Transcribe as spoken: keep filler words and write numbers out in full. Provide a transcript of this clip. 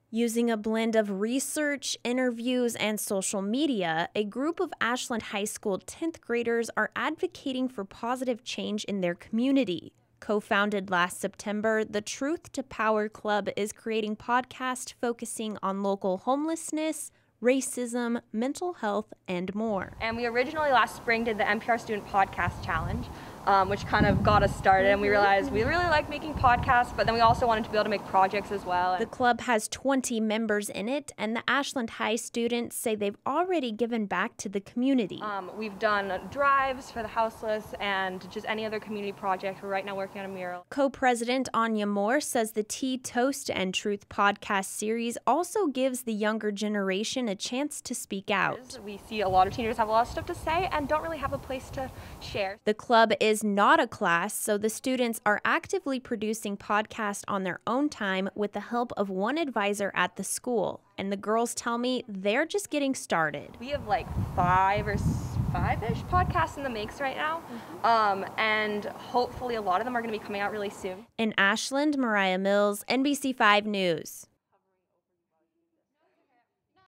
Using a blend of research, interviews, and social media, a group of Ashland High School tenth graders are advocating for positive change in their community. Co-founded last September, the Truth to Power Club is creating podcasts focusing on local homelessness, racism, mental health, and more. And we originally last spring did the N P R Student Podcast Challenge, um, which kind of got us started, and we realized we really like making podcasts, but then we also wanted to be able to make projects as well. The club has twenty members in it, and the Ashland High students say they've already given back to the community. Um, we've done drives for the houseless and just any other community project. We're right now working on a mural. Co-president Anya Moore says the Tea, Toast, and Truth podcast series also gives the younger generation a chance to speak out. We see a lot of teenagers have a lot of stuff to say and don't really have a place to share. The club is not a class, so the students are actively producing podcasts on their own time with the help of one advisor at the school. And the girls tell me they're just getting started. We have like five or five-ish podcasts in the mix right now, mm-hmm. um, and hopefully a lot of them are going to be coming out really soon. In Ashland, Mariah Mills, N B C five News.